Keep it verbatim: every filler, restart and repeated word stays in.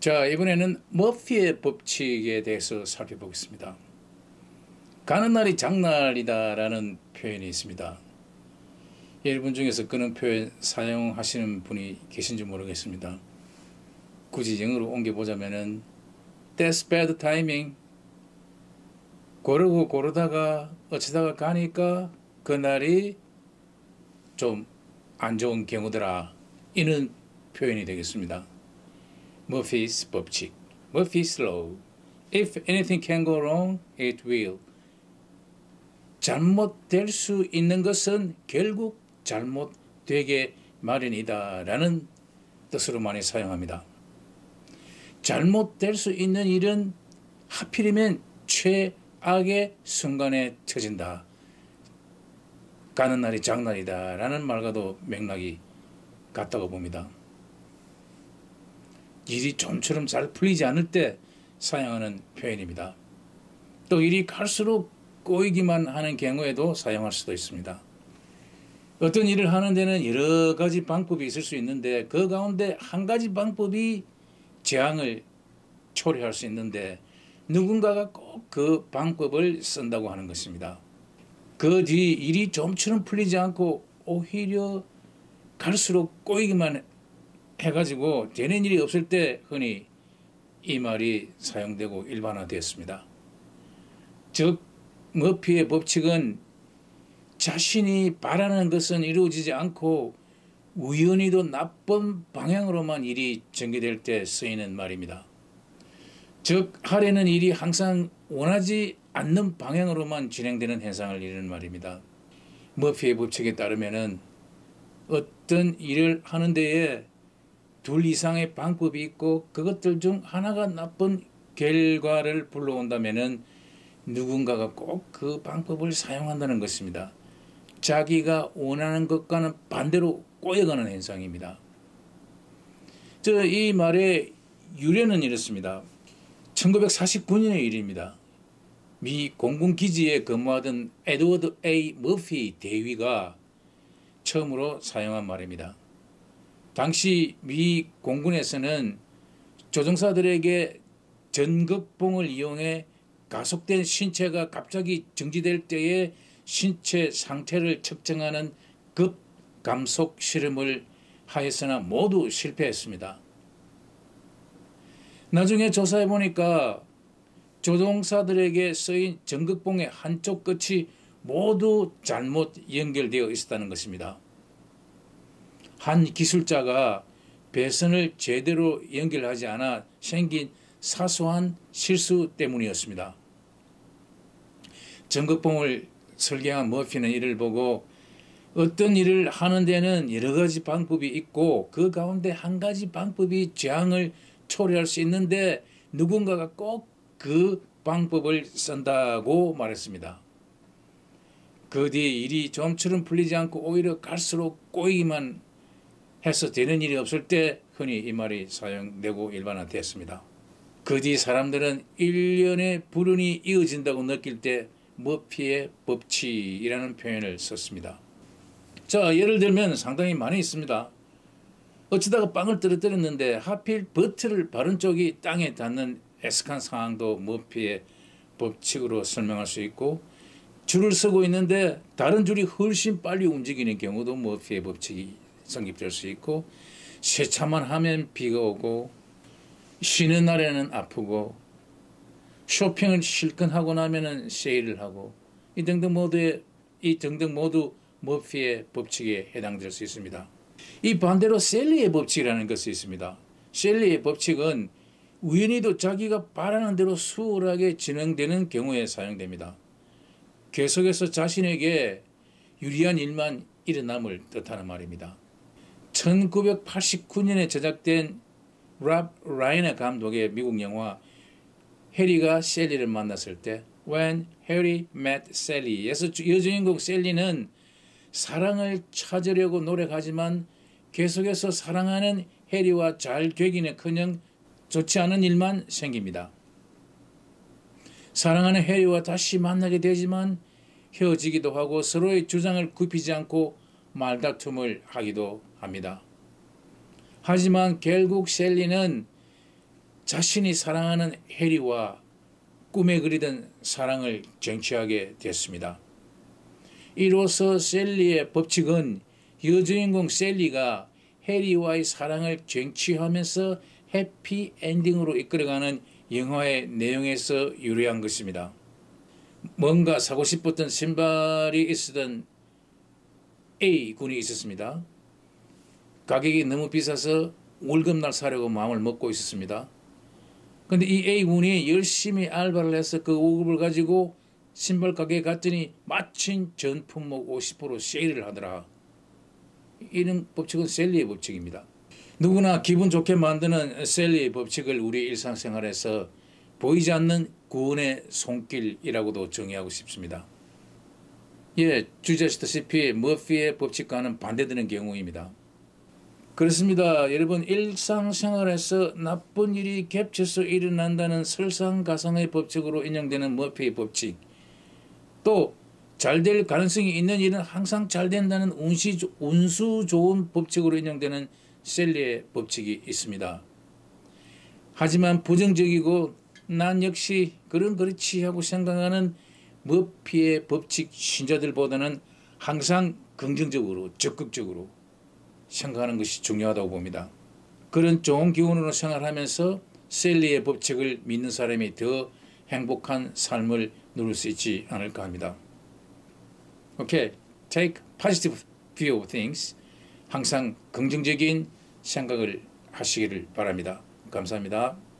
자, 이번에는 머피의 법칙에 대해서 살펴보겠습니다. 가는 날이 장날이다라는 표현이 있습니다. 여러분 중에서 그런 표현 사용하시는 분이 계신지 모르겠습니다. 굳이 영어로 옮겨보자면은 That's bad timing. 고르고 고르다가 어쩌다가 가니까 그날이 좀 안 좋은 경우더라. 이런 표현이 되겠습니다. Murphy's 법칙, Murphy's Law. If anything can go wrong, it will. 잘못될 수 있는 것은 결국 잘못되게 마련이다 라는 뜻으로 많이 사용합니다. 잘못될 수 있는 일은 하필이면 최악의 순간에 터진다. 가는 날이 장날이다 라는 말과도 맥락이 같다고 봅니다. 일이 좀처럼 잘 풀리지 않을 때 사용하는 표현입니다. 또 일이 갈수록 꼬이기만 하는 경우에도 사용할 수도 있습니다. 어떤 일을 하는 데는 여러 가지 방법이 있을 수 있는데 그 가운데 한 가지 방법이 재앙을 초래할 수 있는데 누군가가 꼭 그 방법을 쓴다고 하는 것입니다. 그 뒤 일이 좀처럼 풀리지 않고 오히려 갈수록 꼬이기만 해가지고 되는 일이 없을 때 흔히 이 말이 사용되고 일반화되었습니다. 즉 머피의 법칙은 자신이 바라는 것은 이루어지지 않고 우연히도 나쁜 방향으로만 일이 전개될 때 쓰이는 말입니다. 즉 하려는 일이 항상 원하지 않는 방향으로만 진행되는 현상을 이루는 말입니다. 머피의 법칙에 따르면은 어떤 일을 하는 데에 둘 이상의 방법이 있고 그것들 중 하나가 나쁜 결과를 불러온다면은 누군가가 꼭 그 방법을 사용한다는 것입니다. 자기가 원하는 것과는 반대로 꼬여가는 현상입니다. 저 이 말의 유래는 이렇습니다. 천구백사십구 년의 일입니다. 미 공군기지에 근무하던 에드워드 A. 머피 대위가 처음으로 사용한 말입니다. 당시 미 공군에서는 조종사들에게 전극봉을 이용해 가속된 신체가 갑자기 정지될 때의 신체 상태를 측정하는 급감속 실험을 하였으나 모두 실패했습니다. 나중에 조사해 보니까 조종사들에게 쓰인 전극봉의 한쪽 끝이 모두 잘못 연결되어 있었다는 것입니다. 한 기술자가 배선을 제대로 연결하지 않아 생긴 사소한 실수 때문이었습니다. 전극봉을 설계한 머피는 이를 보고 어떤 일을 하는 데는 여러 가지 방법이 있고 그 가운데 한 가지 방법이 재앙을 초래할 수 있는데 누군가가 꼭 그 방법을 쓴다고 말했습니다. 그 뒤 일이 좀처럼 풀리지 않고 오히려 갈수록 꼬이기만 해서 되는 일이 없을 때 흔히 이 말이 사용되고 일반화되었습니다. 그 뒤 사람들은 일련의 불운이 이어진다고 느낄 때 머피의 법칙이라는 표현을 썼습니다. 자, 예를 들면 상당히 많이 있습니다. 어쩌다가 빵을 떨어뜨렸는데 하필 버튼을 바른 쪽이 땅에 닿는 애석한 상황도 머피의 법칙으로 설명할 수 있고 줄을 서고 있는데 다른 줄이 훨씬 빨리 움직이는 경우도 머피의 법칙이 성립될 수 있고 세차만 하면 비가 오고 쉬는 날에는 아프고 쇼핑을 실컷 하고 나면은 세일을 하고 이 등등 모두의 이 등등 모두 머피의 법칙에 해당될 수 있습니다. 이 반대로 셀리의 법칙이라는 것이 있습니다. 셀리의 법칙은 우연히도 자기가 바라는 대로 수월하게 진행되는 경우에 사용됩니다. 계속해서 자신에게 유리한 일만 일어남을 뜻하는 말입니다. 천구백팔십구 년에 제작된 랍 라이너 감독의 미국 영화 해리가 셀리를 만났을 때 When Harry Met Sally에서 여주인공 셀리는 사랑을 찾으려고 노력하지만 계속해서 사랑하는 해리와 잘 되기는커녕 좋지 않은 일만 생깁니다. 사랑하는 해리와 다시 만나게 되지만 헤어지기도 하고 서로의 주장을 굽히지 않고 말다툼을 하기도 합니다. 하지만 결국 셀리는 자신이 사랑하는 해리와 꿈에 그리던 사랑을 쟁취하게 되었습니다. 이로써 셀리의 법칙은 여주인공 셀리가 해리와의 사랑을 쟁취하면서 해피엔딩으로 이끌어가는 영화의 내용에서 유래한 것입니다. 뭔가 사고 싶었던 신발이 있었던 A군이 있었습니다. 가격이 너무 비싸서 월급날 사려고 마음을 먹고 있었습니다. 근데 이 A군이 열심히 알바를 해서 그 월급을 가지고 신발 가게에 갔더니 마침 전 품목 오십 퍼센트 세일을 하더라. 이런 법칙은 셀리의 법칙입니다. 누구나 기분 좋게 만드는 셀리의 법칙을 우리 일상생활에서 보이지 않는 구원의 손길이라고도 정의하고 싶습니다. 예, 주제하시다시피 머피의 법칙과는 반대되는 경우입니다. 그렇습니다. 여러분, 일상생활에서 나쁜 일이 겹쳐서 일어난다는 설상가상의 법칙으로 인용되는 머피의 법칙, 또 잘 될 가능성이 있는 일은 항상 잘 된다는 운시, 운수 좋은 법칙으로 인용되는 셀리의 법칙이 있습니다. 하지만 부정적이고 난 역시 그런 그렇지 하고 생각하는 머피의 법칙 신자들보다는 항상 긍정적으로 적극적으로 생각하는 것이 중요하다고 봅니다. 그런 좋은 기운으로 생활하면서 셀리의 법칙을 믿는 사람이 더 행복한 삶을 누릴 수 있지 않을까 합니다. Okay, take positive view of things. 항상 긍정적인 생각을 하시기를 바랍니다. 감사합니다.